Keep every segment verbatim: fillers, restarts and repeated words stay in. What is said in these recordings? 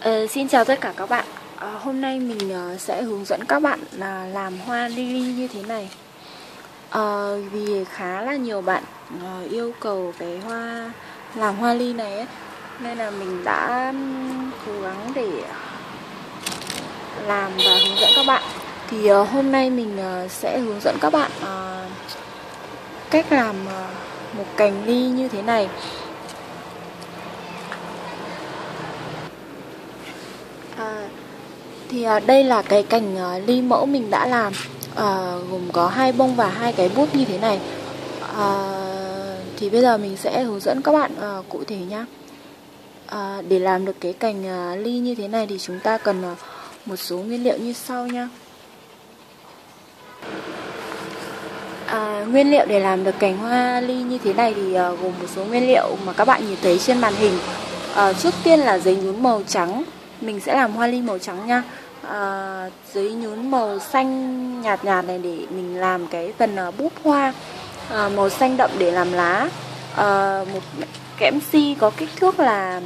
Ờ, Xin chào tất cả các bạn. Ờ, hôm nay mình ờ, sẽ hướng dẫn các bạn là làm hoa lily như thế này. Ờ, vì khá là nhiều bạn ờ, yêu cầu cái hoa làm hoa ly này ấy, nên là mình đã ừm, cố gắng để làm và hướng dẫn các bạn. Thì ờ, hôm nay mình ờ, sẽ hướng dẫn các bạn ờ, cách làm ờ, một cành ly như thế này. À, Thì à, đây là cái cành à, ly mẫu mình đã làm, à, gồm có hai bông và hai cái bút như thế này. à, Thì bây giờ mình sẽ hướng dẫn các bạn à, cụ thể nhá. à, Để làm được cái cành à, ly như thế này thì chúng ta cần à, một số nguyên liệu như sau nha. à, Nguyên liệu để làm được cành hoa ly như thế này thì à, gồm một số nguyên liệu mà các bạn nhìn thấy trên màn hình. à, Trước tiên là giấy nhún màu trắng. Mình sẽ làm hoa ly màu trắng nha. à, Giấy nhún màu xanh nhạt nhạt này để mình làm cái phần à, búp hoa. à, Màu xanh đậm để làm lá. à, Một kẽm si có kích thước là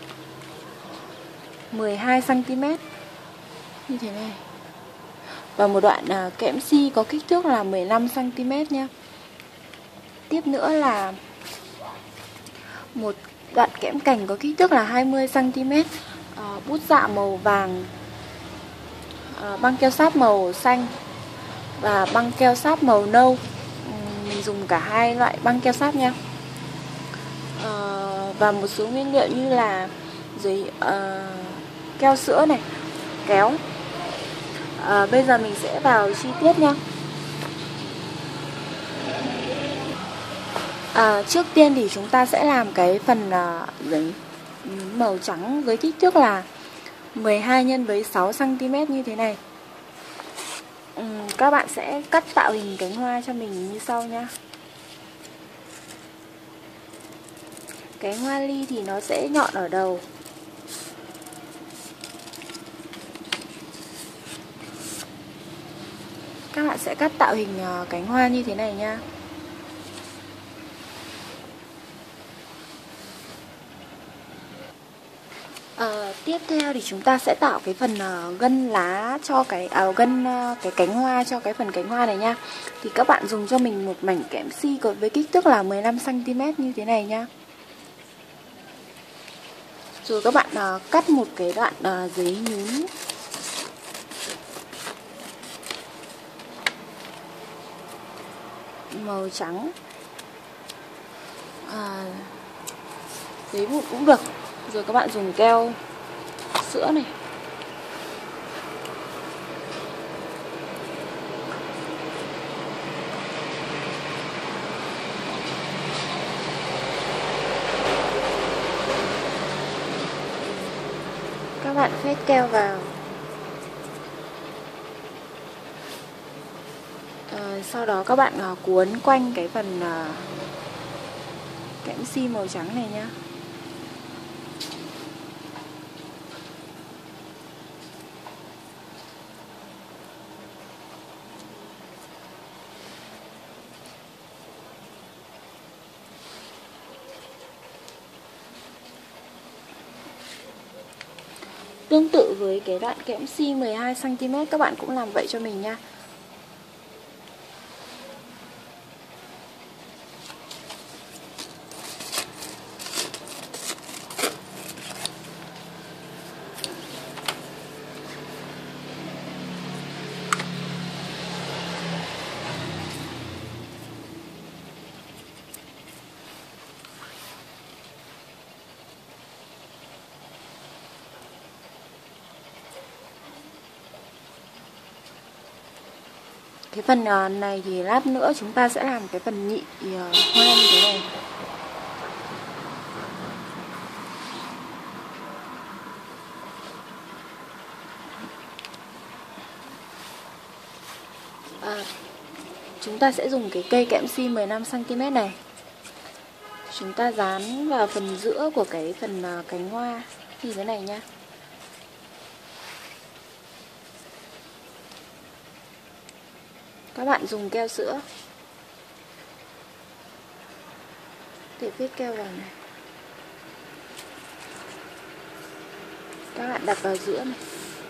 mười hai xăng ti mét như thế này. Và một đoạn à, kẽm si có kích thước là mười lăm xăng ti mét nha. Tiếp nữa là một đoạn kẽm cành có kích thước là hai mươi xăng ti mét. à, Bút dạ màu vàng, à, băng keo sáp màu xanh và băng keo sáp màu nâu. Mình dùng cả hai loại băng keo sáp nha. à, Và một số nguyên liệu như là giấy à, keo sữa này, kéo. à, Bây giờ mình sẽ vào chi tiết nha. À, trước tiên thì chúng ta sẽ làm cái phần à, giấy màu trắng với kích thước là mười hai nhân với sáu xăng ti mét như thế này. uhm, Các bạn sẽ cắt tạo hình cánh hoa cho mình như sau nhá. Cái hoa ly thì nó sẽ nhọn ở đầu. Các bạn sẽ cắt tạo hình à, cánh hoa như thế này nha. À, tiếp theo thì chúng ta sẽ tạo cái phần uh, gân lá cho cái à, gân uh, cái cánh hoa cho cái phần cánh hoa này nha. Thì các bạn dùng cho mình một mảnh kẽm si có với kích thước là mười lăm xăng ti mét như thế này nha. Rồi các bạn uh, cắt một cái đoạn uh, giấy nhún màu trắng, à, giấy vụn cũng được. Rồi các bạn dùng keo sữa này. Các bạn phết keo vào. à, Sau đó các bạn uh, cuốn quanh cái phần uh, kẽm si màu trắng này nhá. Tương tự với cái đoạn kẽm si mười hai xăng ti mét, các bạn cũng làm vậy cho mình nha. Cái phần này thì lát nữa chúng ta sẽ làm cái phần nhị hoa như thế này. à, Chúng ta sẽ dùng cái cây kẽm si mười lăm xăng ti mét này. Chúng ta dán vào phần giữa của cái phần cánh hoa như thế này nha. Các bạn dùng keo sữa để viết keo vào này. Các bạn đặt vào giữa này.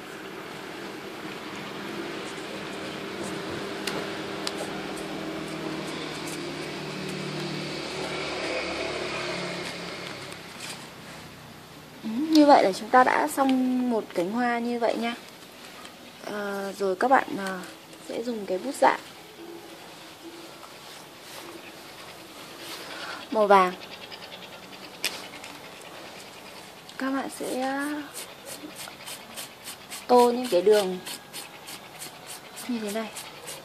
Như vậy là chúng ta đã xong một cánh hoa như vậy nha. à, Rồi các bạn à, sẽ dùng cái bút dạ màu vàng. Các bạn sẽ tô những cái đường như thế này.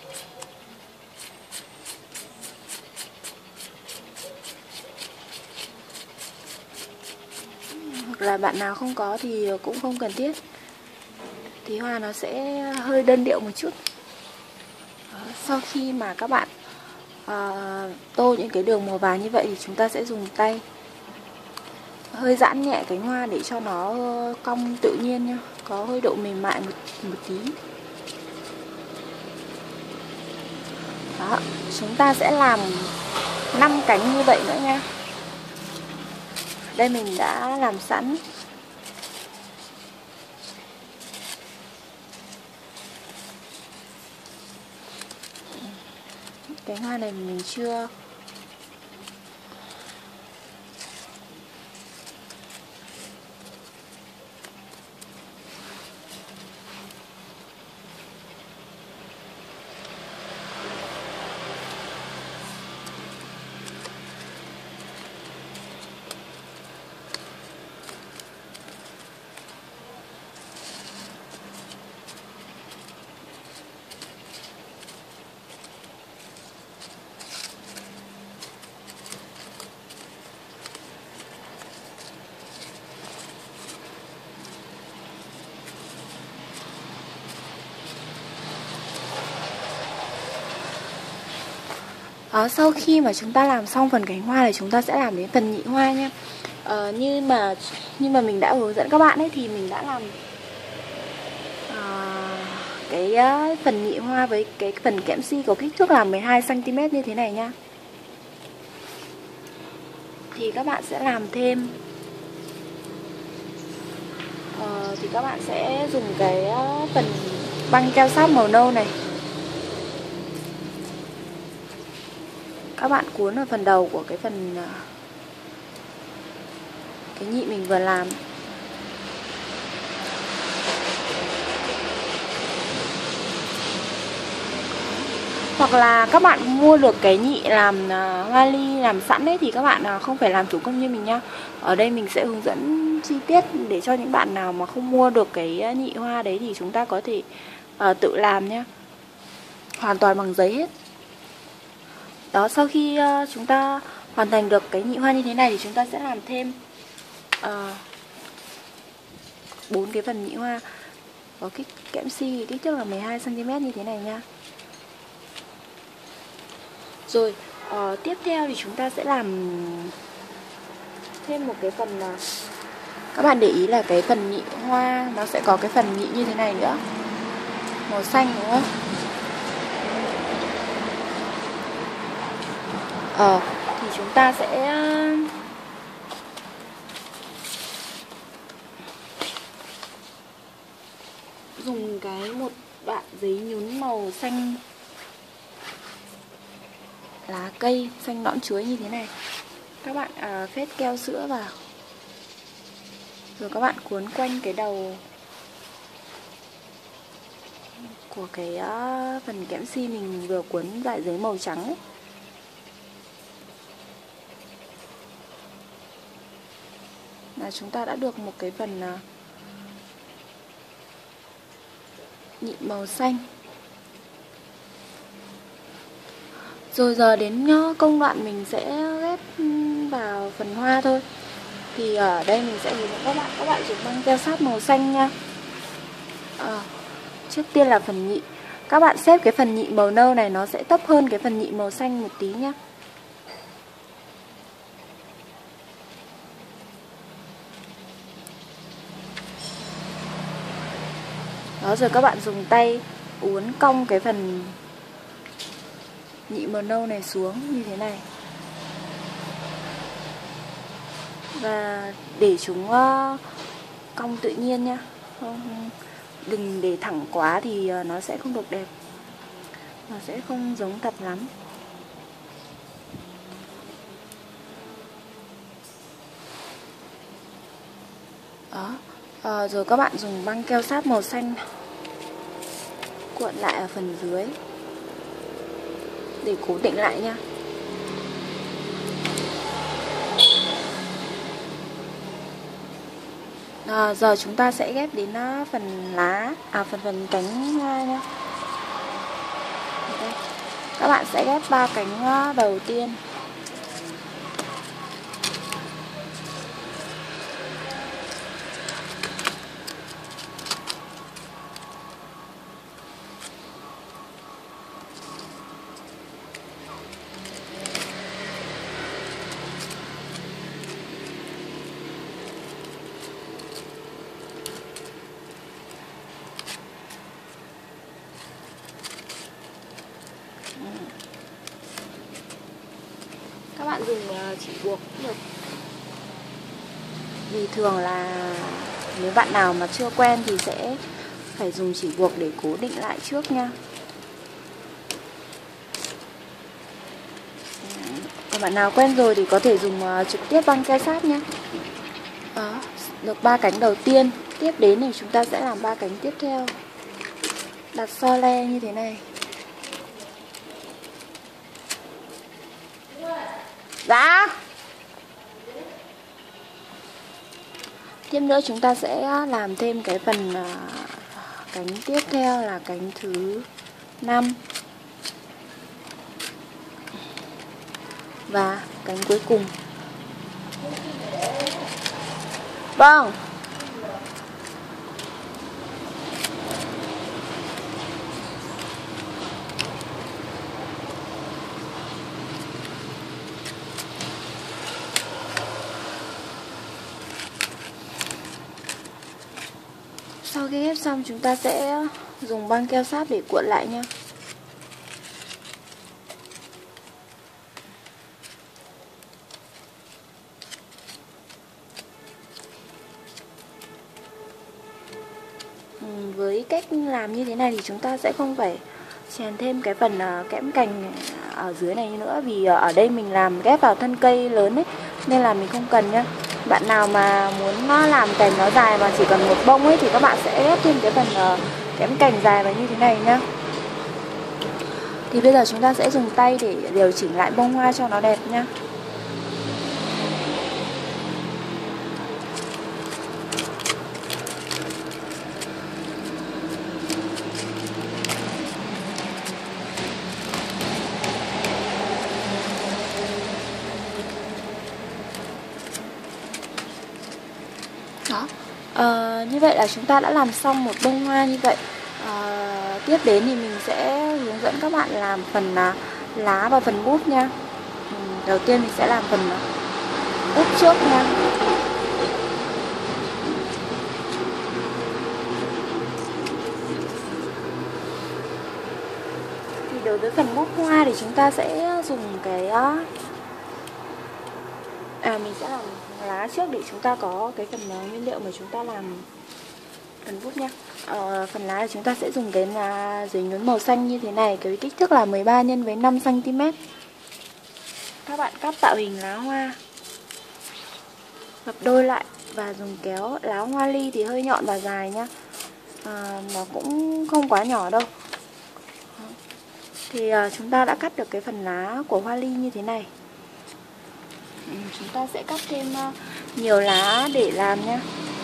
Hoặc là bạn nào không có thì cũng không cần thiết, thì hoa nó sẽ hơi đơn điệu một chút. Sau khi mà các bạn uh, tô những cái đường màu vàng như vậy thì chúng ta sẽ dùng tay hơi giãn nhẹ cánh hoa để cho nó cong tự nhiên nha, có hơi độ mềm mại một, một tí. Đó, chúng ta sẽ làm năm cánh như vậy nữa nha. Đây mình đã làm sẵn. Cánh hoa này mình chưa Đó, sau khi mà chúng ta làm xong phần cánh hoa thì chúng ta sẽ làm đến phần nhị hoa nha. Ờ, như mà như mà mình đã hướng dẫn các bạn ấy thì mình đã làm à, cái uh, phần nhị hoa với cái phần kẽm si có kích thước là mười hai xăng ti mét như thế này nha. Thì các bạn sẽ làm thêm ờ, thì các bạn sẽ dùng cái uh, phần băng keo sáp màu nâu này. Các bạn cuốn ở phần đầu của cái phần cái nhị mình vừa làm. Hoặc là các bạn mua được cái nhị làm uh, hoa ly làm sẵn đấy thì các bạn uh, không phải làm thủ công như mình nhá. Ở đây mình sẽ hướng dẫn chi tiết để cho những bạn nào mà không mua được cái nhị hoa đấy thì chúng ta có thể uh, tự làm nhá. Hoàn toàn bằng giấy hết. Đó, sau khi uh, chúng ta hoàn thành được cái nhị hoa như thế này thì chúng ta sẽ làm thêm bốn uh, cái phần nhị hoa có kích kẽm si kích thước là mười hai xăng ti mét như thế này nha. Rồi uh, tiếp theo thì chúng ta sẽ làm thêm một cái phần uh, các bạn để ý là cái phần nhị hoa nó sẽ có cái phần nhị như thế này nữa, màu xanh đúng không? Ờ, thì chúng ta sẽ dùng cái một đoạn giấy nhún màu xanh lá cây, xanh nõn chuối như thế này. Các bạn à, phết keo sữa vào. Rồi các bạn cuốn quanh cái đầu của cái uh, phần kẽm si mình vừa cuốn vải giấy màu trắng ấy. Là chúng ta đã được một cái phần uh, nhị màu xanh. Rồi giờ đến công đoạn mình sẽ ghép vào phần hoa thôi. Thì ở đây mình sẽ hướng dẫn các bạn, các bạn dùng băng keo sáp màu xanh nha. À, trước tiên là phần nhị. Các bạn xếp cái phần nhị màu nâu này nó sẽ thấp hơn cái phần nhị màu xanh một tí nhá. Đó, rồi các bạn dùng tay uốn cong cái phần nhị màu nâu này xuống như thế này. Và để chúng uh, cong tự nhiên nha. Không, đừng để thẳng quá thì nó sẽ không được đẹp, nó sẽ không giống thật lắm. Đó. À, rồi các bạn dùng băng keo sáp màu xanh cuộn lại ở phần dưới để cố định lại nha. À, giờ chúng ta sẽ ghép đến phần lá, à phần phần cánh hoa nha. Đây. Các bạn sẽ ghép ba cánh đầu tiên. Các bạn dùng chỉ buộc cũng được. Vì thường là nếu bạn nào mà chưa quen thì sẽ phải dùng chỉ buộc để cố định lại trước nha. Còn bạn nào quen rồi thì có thể dùng trực tiếp băng keo sáp nhé. Đó, được ba cánh đầu tiên. Tiếp đến thì chúng ta sẽ làm ba cánh tiếp theo. Đặt so le như thế này. Dạ. Tiếp nữa chúng ta sẽ làm thêm cái phần cánh tiếp theo là cánh thứ năm. Và cánh cuối cùng. Vâng. Sau khi ghép xong chúng ta sẽ dùng băng keo sáp để cuộn lại nha. Với cách làm như thế này thì chúng ta sẽ không phải chèn thêm cái phần kẽm cành ở dưới này nữa, vì ở đây mình làm ghép vào thân cây lớn ấy nên là mình không cần nhá. Bạn nào mà muốn làm cành nó dài mà chỉ cần một bông ấy thì các bạn sẽ ghép thêm cái phần kẽm cành dài vào như thế này nhá. Thì bây giờ chúng ta sẽ dùng tay để điều chỉnh lại bông hoa cho nó đẹp nhá. Đó. À, như vậy là chúng ta đã làm xong một bông hoa như vậy. À, tiếp đến thì mình sẽ hướng dẫn các bạn làm phần lá và phần búp nha. Đầu tiên mình sẽ làm phần búp trước nha. Thì đối với phần búp hoa thì chúng ta sẽ dùng cái à mình sẽ làm lá trước để chúng ta có cái phần nguyên liệu mà chúng ta làm phần bút nhá. Ờ, phần lá thì chúng ta sẽ dùng cái là giấy nhún màu xanh như thế này, cái kích thước là mười ba nhân với năm xăng ti mét. Các bạn cắt tạo hình lá hoa, gập đôi lại và dùng kéo. Lá hoa ly thì hơi nhọn và dài nhá, à, nó cũng không quá nhỏ đâu. Thì à, chúng ta đã cắt được cái phần lá của hoa ly như thế này. Chúng ta sẽ cắt thêm nhiều lá để làm nhé.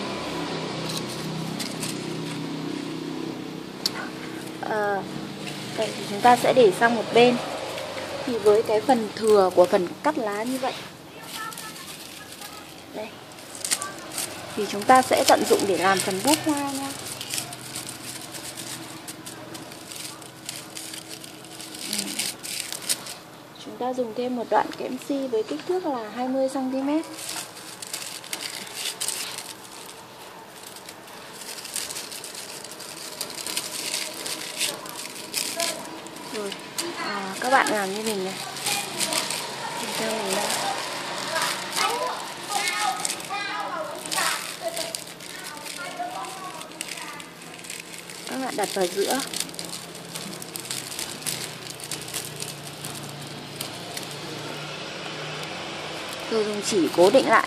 À, đây thì chúng ta sẽ để sang một bên. Thì với cái phần thừa của phần cắt lá như vậy, đây, thì chúng ta sẽ tận dụng để làm phần búp hoa nha. Chúng ta dùng thêm một đoạn kẽm si với kích thước là hai mươi xăng ti mét. Rồi, à, các bạn làm như mình này. Theo mình đây. bạn đặt vào giữa. Rồi dùng chỉ cố định lại.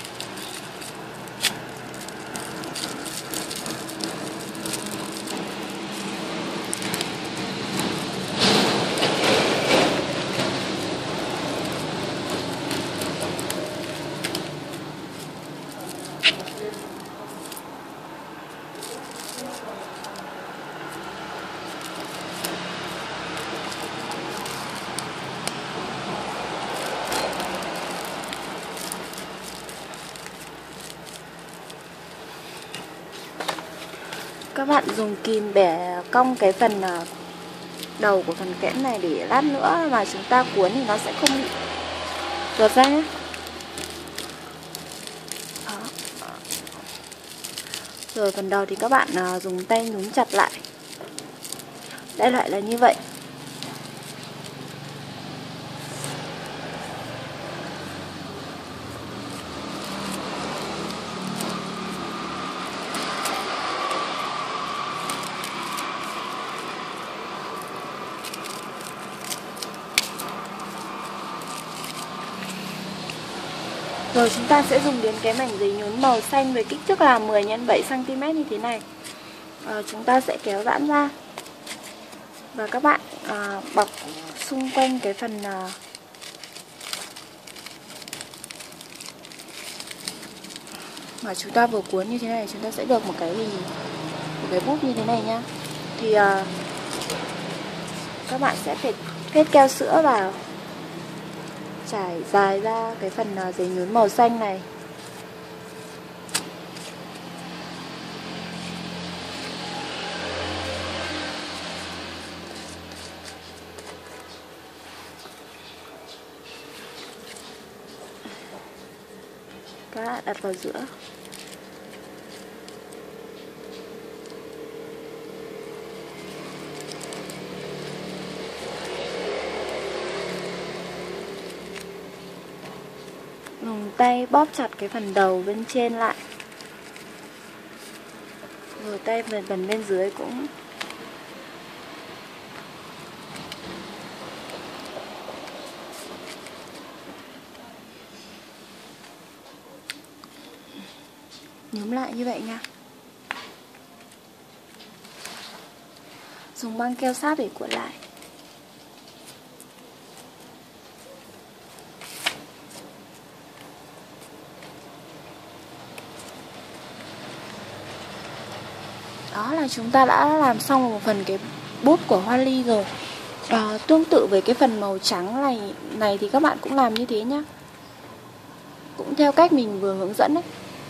Các bạn dùng kìm bẻ cong cái phần đầu của phần kẽm này để lát nữa mà chúng ta cuốn thì nó sẽ không bị tuột ra nhé. Đó. Rồi phần đầu thì các bạn dùng tay nhúng chặt lại. Đại loại là như vậy. Rồi chúng ta sẽ dùng đến cái mảnh giấy nhún màu xanh với kích thước là mười nhân bảy xăng ti mét như thế này. à, Chúng ta sẽ kéo giãn ra. Và các bạn à, bọc xung quanh cái phần à, mà chúng ta vừa cuốn như thế này. Chúng ta sẽ được một cái hình, một cái bút như thế này nhá. Thì à, các bạn sẽ phải phết keo sữa vào, trải dài ra cái phần giấy nhún màu xanh này. Các bạn đặt vào giữa. Dùng tay bóp chặt cái phần đầu bên trên lại. Rồi tay phần, phần bên dưới cũng nhúm lại như vậy nha. Dùng băng keo sáp để cuộn lại. Đó là chúng ta đã làm xong một phần cái bút của hoa ly rồi. à, Tương tự với cái phần màu trắng này này thì các bạn cũng làm như thế nhá. Cũng theo cách mình vừa hướng dẫn đấy.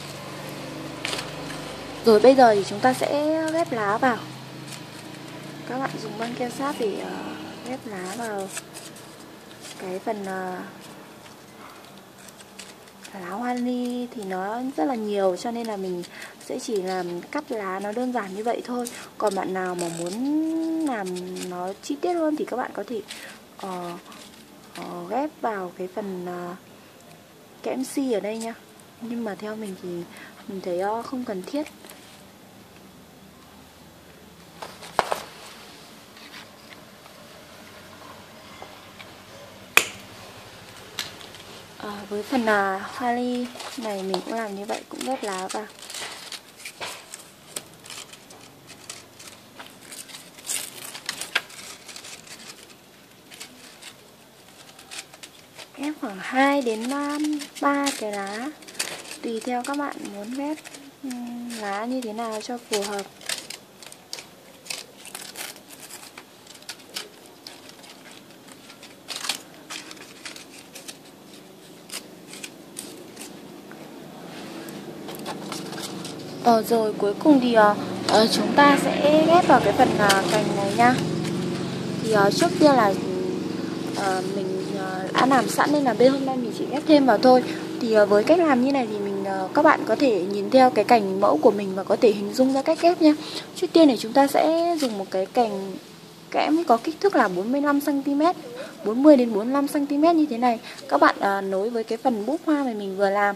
Rồi bây giờ thì chúng ta sẽ ghép lá vào. Các bạn dùng băng keo sáp để uh, ghép lá vào cái phần uh, lá hoa ly thì nó rất là nhiều, cho nên là mình sẽ chỉ làm cắt lá nó đơn giản như vậy thôi. Còn bạn nào mà muốn làm nó chi tiết hơn thì các bạn có thể uh, uh, ghép vào cái phần uh, kẽm si ở đây nha. Nhưng mà theo mình thì mình thấy uh, không cần thiết. À, với phần là hoa ly này mình cũng làm như vậy, cũng ghép lá vào. Ghép khoảng hai đến ba cái lá, tùy theo các bạn muốn ghép lá như thế nào cho phù hợp. Ờ, rồi cuối cùng thì uh, chúng ta sẽ ghép vào cái phần uh, cành này nha. Thì uh, trước tiên là uh, mình uh, đã làm sẵn nên là bên hôm nay mình chỉ ghép thêm vào thôi. Thì uh, với cách làm như này thì mình uh, các bạn có thể nhìn theo cái cành mẫu của mình và có thể hình dung ra cách ghép nha. Trước tiên thì chúng ta sẽ dùng một cái cành kẽm có kích thước là bốn mươi lăm xăng ti mét, bốn mươi đến bốn mươi lăm xăng ti mét như thế này. Các bạn uh, nối với cái phần búp hoa mà mình vừa làm.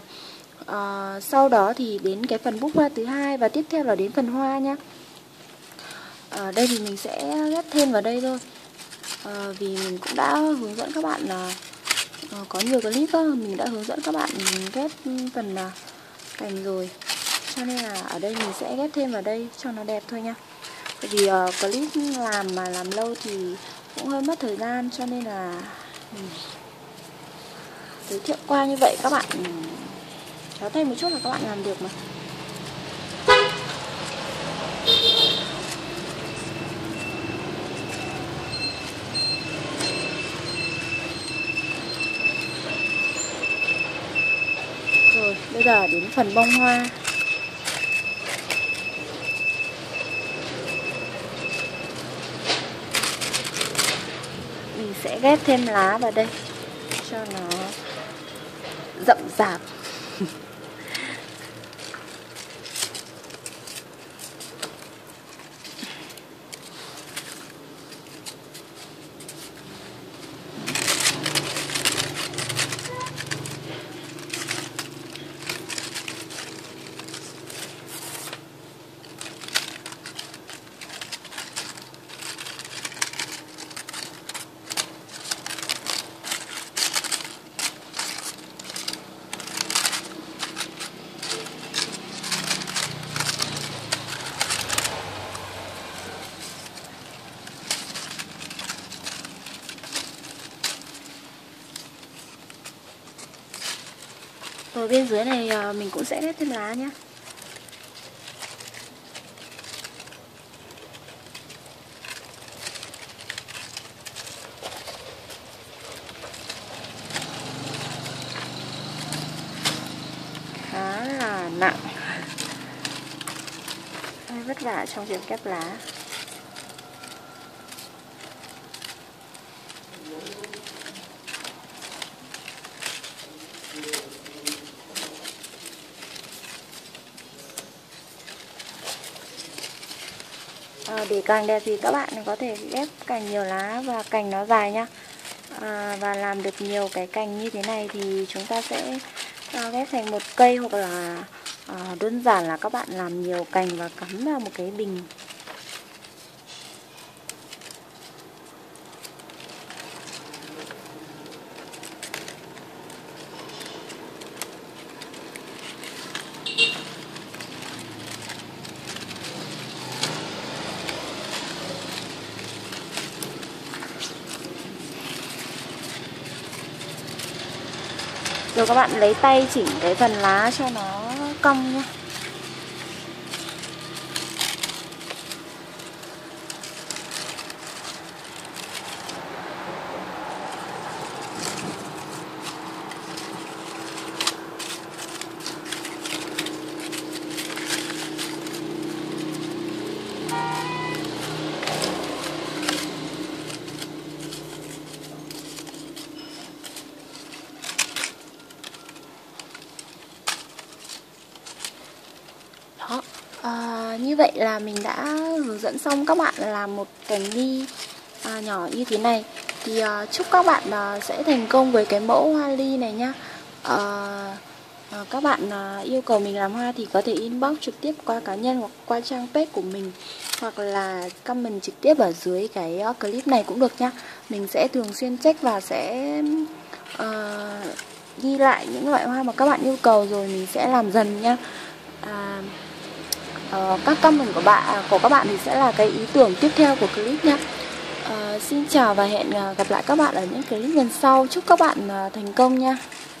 À, sau đó thì đến cái phần búp hoa thứ hai và tiếp theo là đến phần hoa nha. à, đây thì mình sẽ ghép thêm vào đây thôi, à, vì mình cũng đã hướng dẫn các bạn là à, có nhiều clip đó, mình đã hướng dẫn các bạn ghép phần là cành rồi, cho nên là ở đây mình sẽ ghép thêm vào đây cho nó đẹp thôi nha. Bởi vì uh, clip làm mà làm lâu thì cũng hơi mất thời gian, cho nên là mình giới thiệu qua như vậy, các bạn kéo tay một chút là các bạn làm được mà. Rồi, bây giờ đến phần bông hoa. Mình sẽ ghép thêm lá vào đây cho nó rậm rạp. Rồi bên dưới này mình cũng sẽ ghép thêm lá nhé. Khá là nặng, hơi vất vả trong việc ghép lá. À, để càng đẹp thì các bạn có thể ghép càng nhiều lá và cành nó dài nhá. À, và làm được nhiều cái cành như thế này thì chúng ta sẽ à, ghép thành một cây, hoặc là à, đơn giản là các bạn làm nhiều cành và cắm vào một cái bình. Rồi các bạn lấy tay chỉnh cái phần lá cho nó cong nhá. Đó, à, như vậy là mình đã hướng dẫn xong các bạn làm một cành ly à, nhỏ như thế này. Thì à, chúc các bạn à, sẽ thành công với cái mẫu hoa ly này nhá. à, à, Các bạn à, yêu cầu mình làm hoa thì có thể inbox trực tiếp qua cá nhân hoặc qua trang page của mình, hoặc là comment trực tiếp ở dưới cái clip này cũng được nhá. Mình sẽ thường xuyên check và sẽ uh, ghi lại những loại hoa mà các bạn yêu cầu, rồi mình sẽ làm dần nhá. À, uh, các comment của bạn của các bạn thì sẽ là cái ý tưởng tiếp theo của clip nhé. Uh, xin chào và hẹn gặp lại các bạn ở những clip lần sau. Chúc các bạn uh, thành công nha.